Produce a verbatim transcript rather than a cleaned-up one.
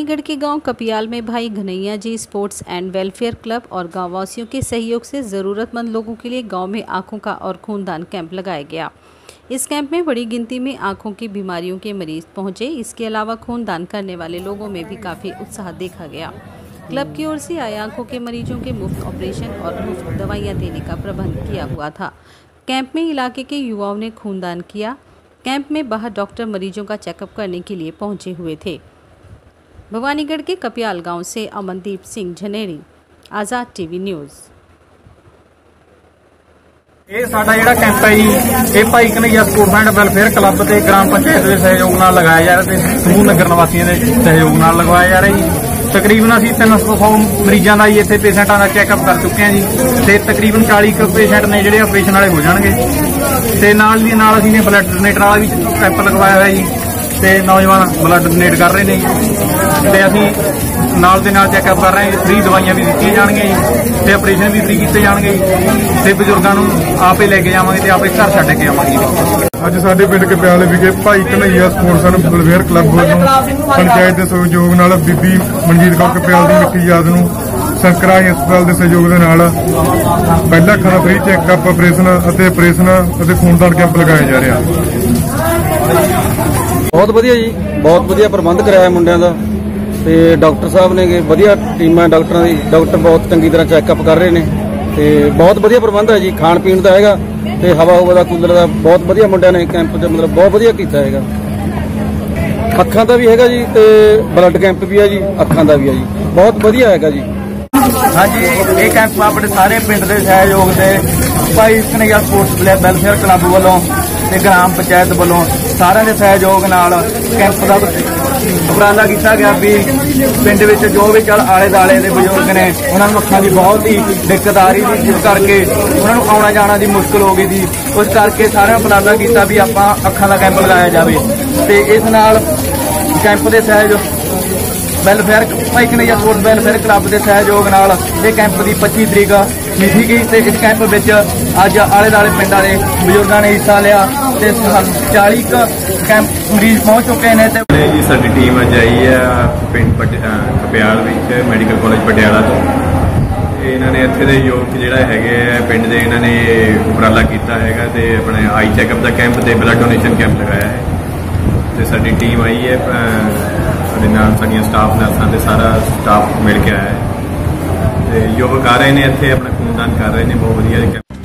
भवानीगढ़ के गांव कपियाल में Bhai Ghanaiya ji sports and welfare club और गांव वासियों के सहयोग से ज़रूरतमंद लोगों के लिए गांव में आंखों का और खूनदान कैंप लगाया गया। इस कैंप में बड़ी गिनती में आंखों की बीमारियों के मरीज पहुंचे। इसके अलावा खूनदान करने वाले लोगों में भी काफ़ी उत्साह देखा गया। क्लब की ओर से आए आंखों के मरीजों के मुफ्त ऑपरेशन और मुफ्त दवाइयाँ देने का प्रबंध किया हुआ था। कैंप में इलाके के युवाओं ने खूनदान किया। कैंप में बाहर डॉक्टर मरीजों का चेकअप करने के लिए पहुंचे हुए थे। भवानीगढ़ के कपियाल गांव से अमनदीप सिंह झनेरी, आज़ाद टीवी न्यूज़। ਇਹ ਸਾਡਾ ਜਿਹੜਾ ਕੈਂਪ ਹੈ ਜੀ ਇਹ Bhai Ghanaiya sports and welfare club ਤੇ ਗ੍ਰਾਮ ਪੰਚਾਇਤ ਦੇ ਸਹਿਯੋਗ ਨਾਲ ਲਗਾਇਆ ਜਾ ਰਿਹਾ ਤੇ ਸਮੂਹ ਨਗਰ ਨਿਵਾਸੀਆਂ ਦੇ ਸਹਿਯੋਗ ਨਾਲ ਲਗਵਾਇਆ ਜਾ ਰਿਹਾ ਜੀ। ਤਕਰੀਬਨ ਅਸੀਂ ਤਿੰਨ ਸੌ ਮਰੀਜ਼ਾਂ ਦਾ ਜੀ ਇੱਥੇ ਪੇਸ਼ੈਂਟਾਂ ਦਾ ਚੈੱਕਅਪ ਕਰ ਚੁੱਕੇ ਹਾਂ ਜੀ ਤੇ ਤਕਰੀਬਨ ਚਾਲੀ ਕੁ ਪੇਸ਼ੈਂਟ ਨੇ ਜਿਹੜੇ ਆਪਰੇਸ਼ਨ ਵਾਲੇ ਹੋ ਜਾਣਗੇ ਤੇ ਨਾਲ ਦੀ ਨਾਲ ਅਸੀਂ ਨੇ ਬਲੱਡ ਡੋਨੇਟਰ ਵਾਲਾ ਵੀ ਕੈਂਪ ਲਗਵਾਇਆ ਹੋਇਆ ਜੀ ਤੇ ਨੌਜਵਾਨ ਬਲੱਡ ਡੋਨੇਟ ਕਰ ਰਹੇ ਨੇ ਤੇ ਅਸੀਂ ਨਾਲ ਦੇ ਨਾਲ ਚੈੱਕਅਪ ਕਰ ਰਹੇ ਹਾਂ। ਫ੍ਰੀ ਦਵਾਈਆਂ ਵੀ ਦਿੱਤੀਆਂ ਜਾਣਗੀਆਂ ਜੀ ਤੇ ਆਪਰੇਸ਼ਨ ਵੀ ਫ੍ਰੀ ਕੀਤੇ ਜਾਣਗੇ ਤੇ ਬਜ਼ੁਰਗਾਂ ਨੂੰ ਆਪੇ ਲੈ ਕੇ ਜਾਵਾਂਗੇ ਤੇ ਆਪੇ ਘਰ ਛੱਡ ਕੇ ਆਵਾਂਗੇ। ਅੱਜ ਸਾਡੇ ਪਿੰਡ ਕਪਿਆਲ ਵਿਖੇ Bhai Ghanaiya sports and welfare club ਵੱਲੋਂ ਪੰਚਾਇਤ ਦੇ ਸਹਿਯੋਗ ਨਾਲ ਬੀਬੀ ਮਨਜੀਤ ਕੌਰ ਕਪਿਆਲ ਦੀ ਮਿੱਠੀ ਯਾਦ ਨੂੰ ਸੰਕਰਾ ਹਸਪਤਾਲ ਦੇ ਸਹਿਯੋਗ ਦੇ ਨਾਲ ਪਹਿਲਾ ਅੱਖਾਂ ਦਾ ਫ੍ਰੀ ਚੈੱਕਅਪ ਆਪਰੇਸ਼ਨ ਅਤੇ ਆਪਰੇਸ਼ਨ ਅਤੇ ਖੂਨਦਾਨ ਕੈਂਪ ਲਗਾਇਆ ਜਾ ਰਿਹਾ। ਬਹੁਤ ਵਧੀਆ ਜੀ, ਬਹੁਤ ਵਧੀਆ ਪ੍ਰਬੰਧ ਕਰਾਇਆ ਮੁੰਡਿਆਂ ਦਾ ਤੇ ਡਾਕਟਰ ਸਾਹਿਬ ਨੇ ਵਧੀਆ ਟੀਮ ਹੈ ਡਾਕਟਰਾਂ ਦੀ। ਡਾਕਟਰ ਬਹੁਤ ਚੰਗੀ ਤਰ੍ਹਾਂ ਚੈੱਕਅਪ ਕਰ ਰਹੇ ਨੇ ਤੇ ਬਹੁਤ ਵਧੀਆ ਪ੍ਰਬੰਧ ਹੈ ਜੀ। ਖਾਣ ਪੀਣ ਦਾ ਹੈਗਾ ਤੇ ਹਵਾ ਹਵਾ ਦਾ ਕੂਲਰ ਦਾ ਬਹੁਤ ਵਧੀਆ ਮੁੰਡਿਆਂ ਨੇ ਕੈਂਪ 'ਚ ਮਤਲਬ ਬਹੁਤ ਵਧੀਆ ਕੀਤਾ ਹੈਗਾ। ਅੱਖਾਂ ਦਾ ਵੀ ਹੈਗਾ ਜੀ ਤੇ ਬਲੱਡ ਕੈਂਪ ਵੀ ਹੈ ਜੀ, ਅੱਖਾਂ ਦਾ ਵੀ ਹੈ ਜੀ, ਬਹੁਤ ਵਧੀਆ ਹੈਗਾ ਜੀ। ਹਾਂਜੀ, ਇਹ ਕੈਂਪ ਆਪਣੇ ਸਾਰੇ ਪਿੰਡ ਦੇ ਸਹਿਯੋਗ ਤੇ ਭਾਈ ਘਨਈਆ ਸਪੋਰਟਸ ਵੈਲਫੇਅਰ ਕਲੱਬ ਵੱਲੋਂ ਤੇ ਗ੍ਰਾਮ ਪੰਚਾਇਤ ਵੱਲੋਂ ਸਾਰਿਆਂ ਦੇ ਸਹਿਯੋਗ ਨਾਲ ਕੈਂਪ ਦਾ ਉਪਰਾਲਾ ਕੀਤਾ ਗਿਆ ਵੀ ਪਿੰਡ ਵਿੱਚ ਜੋ ਵੀ ਚੱਲ ਆਲੇ ਦਾਲੇ ਦੇ ਬਜ਼ੁਰਗ ਨੇ ਉਹਨਾਂ ਨੂੰ ਅੱਖਾਂ ਦੀ ਬਹੁਤ ਹੀ ਦਿੱਕਤ ਆ ਰਹੀ ਸੀ, ਜਿਸ ਕਰਕੇ ਉਹਨਾਂ ਨੂੰ ਆਉਣਾ ਜਾਣਾ ਦੀ ਮੁਸ਼ਕਲ ਹੋ ਗਈ ਸੀ। ਉਸ ਕਰਕੇ ਸਾਰਿਆਂ ਉਪਰਾਲਾ ਕੀਤਾ ਵੀ ਆਪਾਂ ਅੱਖਾਂ ਦਾ ਕੈਂਪ ਲਗਾਇਆ ਜਾਵੇ ਤੇ ਇਸ ਨਾਲ ਕੈਂਪ ਦੇ ਸਹਿਯੋਗ ਵੈਲਫੇਅਰ ਭਾਈ ਘਨਈਆ ਸਪੋਰਟਸ ਵੈਲਫੇਅਰ ਕਲੱਬ ਦੇ ਸਹਿਯੋਗ ਨਾਲ ਇਹ ਕੈਂਪ ਦੀ ਪੱਚੀ ਤਰੀਕ ਮਿਤੀ ਗਈ ਤੇ ਇਸ ਕੈਂਪ ਵਿੱਚ ਅੱਜ ਆਲੇ ਦਾਲੇ ਪਿੰਡ ਵਾਲੇ ਬਜ਼ੁਰਗਾਂ ਨੇ ਹਿੱਸਾ ਲਿਆ ਤੇ ਚਾਲੀ ਕੈਂਪ ਮਰੀਜ਼ ਪਹੁੰਚ ਚੁੱਕੇ ਨੇ। ਤੇ ਜੀ ਸਾਡੀ ਟੀਮ ਅੱਜ ਆਈ ਹੈ ਪਿੰਡ ਕਪਿਆਲ ਵਿੱਚ ਮੈਡੀਕਲ ਕਾਲਜ ਪਟਿਆਲਾ ਤੋਂ। ਇਹਨਾਂ ਨੇ ਇੱਥੇ ਦੇ ਯੋਗ ਜਿਹੜੇ ਹੈਗੇ ਆ ਪਿੰਡ ਦੇ ਇਹਨਾਂ ਨੇ ਉਪਰਾਲਾ ਕੀਤਾ ਹੈਗਾ ਤੇ ਆਪਣੇ ਆਈ ਚੈੱਕਅਪ ਦਾ ਕੈਂਪ ਤੇ ਬਲੱਡ ਡੋਨੇਸ਼ਨ ਕੈਂਪ ਲਗਾਇਆ ਹੈ ਤੇ ਸਾਡੀ ਟੀਮ ਆਈ ਹੈ ਸਾਡੇ ਨਾਲ ਸਾਡੀਆਂ ਸਟਾਫ ਨਰਸਾਂ ਤੇ ਸਾਰਾ ਸਟਾਫ ਮਿਲ ਕੇ ਆਇਆ ਹੈ ਤੇ ਯੋਗ ਕਰ ਰਹੇ ਨੇ ਇੱਥੇ ਆਪਣਾ ਖੂਨਦਾਨ ਕਰ ਰਹੇ ਨੇ। ਬਹੁਤ ਵਧੀਆ